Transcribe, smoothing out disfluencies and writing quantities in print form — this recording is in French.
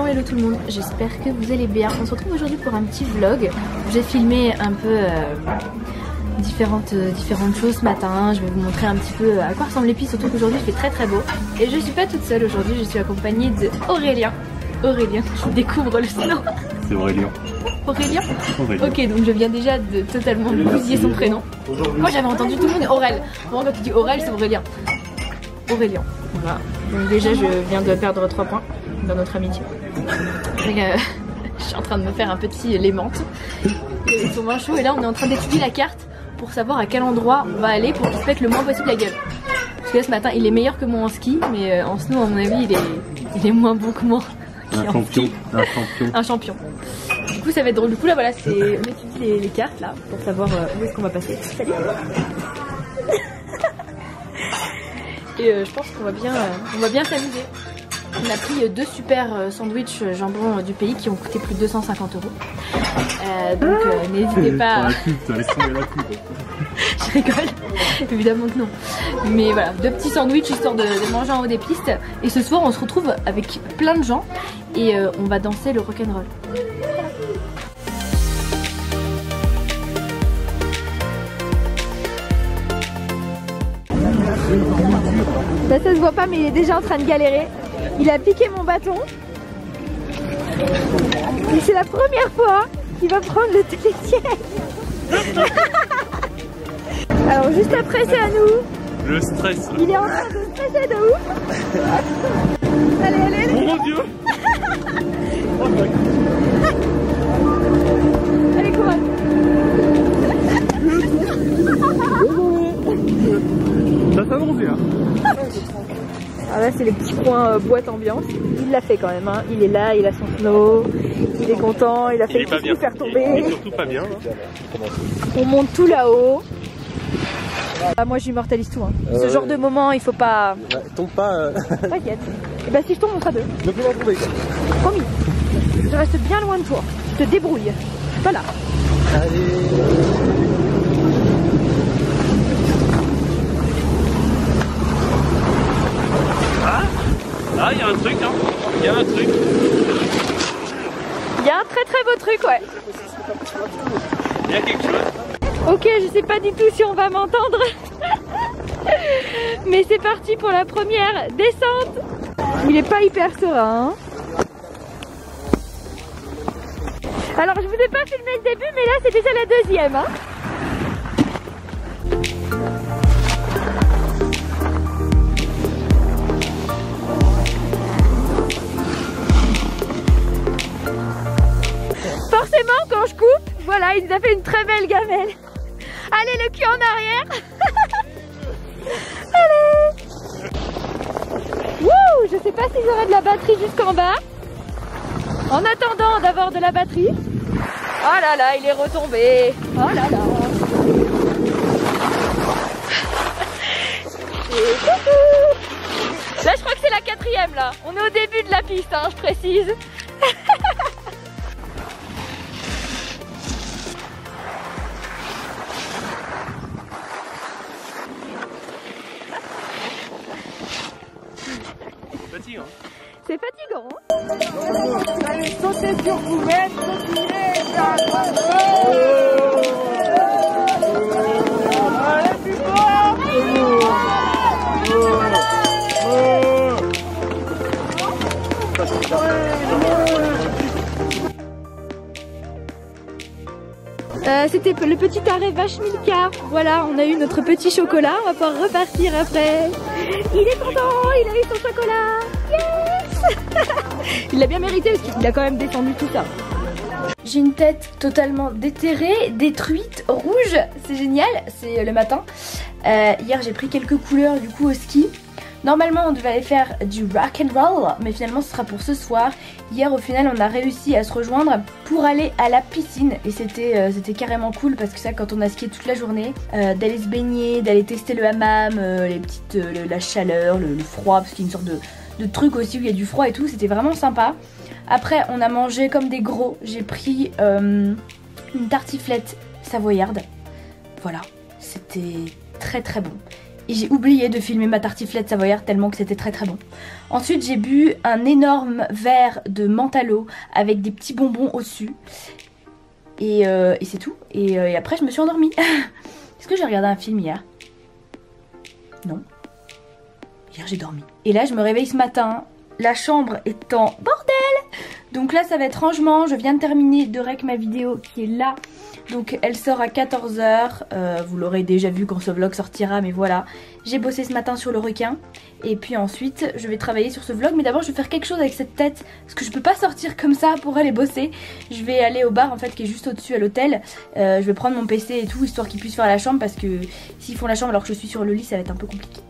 hello tout le monde, j'espère que vous allez bien. On se retrouve aujourd'hui pour un petit vlog. J'ai filmé un peu différentes choses ce matin. Je vais vous montrer un petit peu à quoi ressemble l'épice, surtout qu'aujourd'hui il fait très beau. Et je suis pas toute seule aujourd'hui, je suis accompagnée d'Aurélien. Aurélien, je découvre le nom. C'est Aurélien. Aurélien. Ok, donc je viens déjà de totalement bousiller son prénom. Moi j'avais entendu tout le monde Aurel. Bon, quand tu dis Aurel, c'est Aurélien. Aurélien. Voilà. Donc déjà je viens de perdre 3 points dans notre amitié. Je suis en train de me faire un petit lait menthe. Ils sont moins chauds et là on est en train d'étudier la carte pour savoir à quel endroit on va aller pour qu'il se pète le moins possible la gueule. Parce que là ce matin il est meilleur que moi en ski, mais en snow à mon avis il est moins bon que moi. Un champion. Du coup ça va être drôle. Du coup là voilà, c'est on étudie les cartes là pour savoir où est-ce qu'on va passer. Salut. Et je pense qu'on va bien s'amuser. On a pris 2 super sandwichs jambon du pays qui ont coûté plus de 250 €. Donc n'hésitez pas. Je rigole, évidemment que non. Mais voilà, 2 petits sandwichs histoire de manger en haut des pistes. Et ce soir on se retrouve avec plein de gens et on va danser le rock'n'roll. Là ça se voit pas mais il est déjà en train de galérer. Il a piqué mon bâton. Et c'est la première fois qu'il va prendre le télésiège. Alors juste après c'est à nous. Le stress. Il est en train de stresser de ouf. Allez. Oh mon Dieu. Allez courage. Ça s'annonce bien. Ah là c'est les petits coins boîte ambiance. Il l'a fait quand même hein. Il est là, il a son snow, il est content, il a fait tout faire tomber. Il est surtout pas bien là. On monte tout là-haut. Ah, moi j'immortalise tout hein. Ce genre de moment il faut pas... Tombe pas. T'inquiète. Et bah si je tombe on sera 2. Ne peux pas trouver. Promis. Je reste bien loin de toi. Tu te débrouilles. Voilà. Ah, il y a un truc, hein. Il y a un truc. Il y a un très beau truc, ouais. Il y a quelque chose. Ok, je sais pas du tout si on va m'entendre. Mais c'est parti pour la première descente. Il est pas hyper serein. Hein. Alors, je vous ai pas filmé le début, mais là, c'est déjà la deuxième. Hein. Forcément quand je coupe, voilà, il nous a fait une très belle gamelle. Allez le cul en arrière. Allez. Wouh, je sais pas si j'aurai de la batterie jusqu'en bas. En attendant d'avoir de la batterie. Oh là là, il est retombé. Oh là là. Et coucou. Là je crois que c'est la 4e là. On est au début de la piste hein, je précise. C'est fatigant. Allez sauter sur couverte, continuez, allez plus fort. C'était le petit arrêt vache Milka. Voilà, on a eu notre petit chocolat. On va pouvoir repartir après. Il est content, il a eu son chocolat. Yes. Il l'a bien mérité parce qu'il a quand même défendu tout ça. J'ai une tête totalement déterrée, détruite, rouge. C'est génial, c'est le matin. Hier j'ai pris quelques couleurs du coup au ski. Normalement on devait aller faire du rock and roll, mais finalement ce sera pour ce soir. Hier au final on a réussi à se rejoindre pour aller à la piscine et c'était carrément cool parce que ça quand on a skié toute la journée, d'aller se baigner, d'aller tester le hammam, la chaleur, le froid parce qu'il y a une sorte de truc aussi où il y a du froid et tout, c'était vraiment sympa. Après on a mangé comme des gros, j'ai pris une tartiflette savoyarde, voilà, c'était très bon. Et j'ai oublié de filmer ma tartiflette savoyarde tellement que c'était très très bon. Ensuite j'ai bu un énorme verre de menthe à l'eau avec des petits bonbons au-dessus. Et c'est tout. Et après je me suis endormie. Est-ce que j'ai regardé un film hier? Non. Hier j'ai dormi. Et là je me réveille ce matin. La chambre est en bordel. Donc là ça va être rangement. Je viens de terminer de rec ma vidéo qui est là. Donc elle sort à 14 h. Vous l'aurez déjà vu quand ce vlog sortira, mais voilà. J'ai bossé ce matin sur le requin. Et puis ensuite je vais travailler sur ce vlog. Mais d'abord je vais faire quelque chose avec cette tête. Parce que je peux pas sortir comme ça pour aller bosser. Je vais aller au bar en fait qui est juste au-dessus à l'hôtel. Je vais prendre mon PC et tout histoire qu'ils puissent faire la chambre. Parce que s'ils font la chambre alors que je suis sur le lit ça va être un peu compliqué.